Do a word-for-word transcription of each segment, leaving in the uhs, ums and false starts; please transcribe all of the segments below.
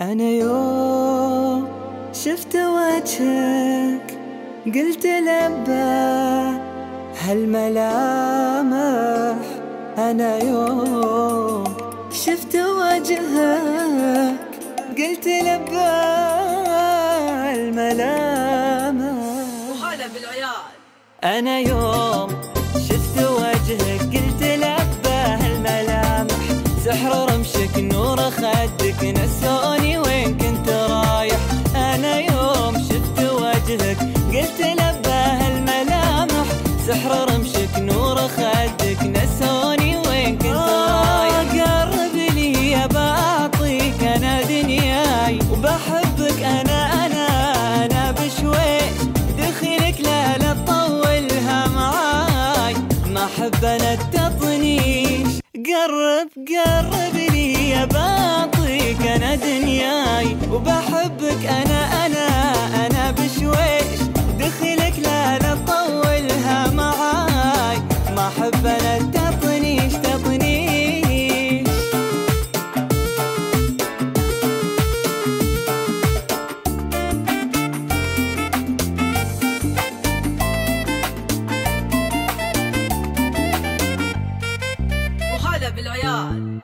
أنا يوم شفت وجهك قلت لبى هالملامح. أنا يوم شفت وجهك قلت لبى هالملامح. وهلا بالعيال. أنا يوم شفت وجهك قلت لبى هالملامح. سحر رمشك نور خدك نسوني وين كنت رايح. أنا يوم شفت وجهك قلت لبى هالملامح. سحر رمشك نور خدك نسوني وين كنت رايح. قرب لي يا بعطيك أنا دنياي وبحبك أنا أنا أنا بشويش. دخلك لا لا تطولها معاي ما أحب أنا التطنيش. قرب قرب لي يا بعطيك أنا دنياي وبحبك أنا أنا أنا بشويش. دخلك لا لا تطولها معاي ما أحب أنا التطنيش تطنيش. وهلا بالعيال.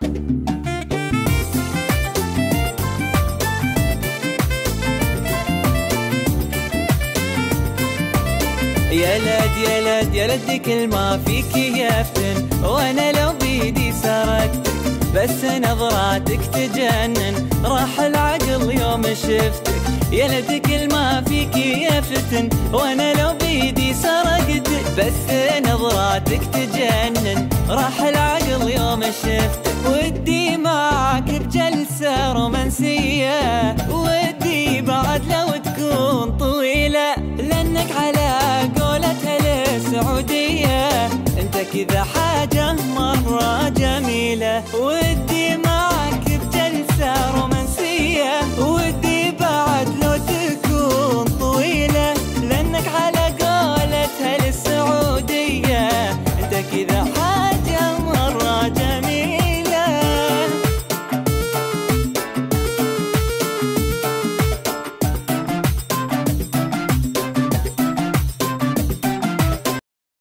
يا لد يا لد يا لد كل ما فيك يفتن. وانا لو بيدي سرقتك بس نظراتك تجنن. راح العقل يوم شفتك يا لد كل ما فيك يفتن. وانا لو بيدي سرقتك بس نظراتك تجنن. راح العقل يوم شفتك. ودي معك بجلسة رومانسية. ودي بعد لو تكون طويلة لأنك على قولتها السعودية انت كذا حاجة مرة جميلة. ودي معك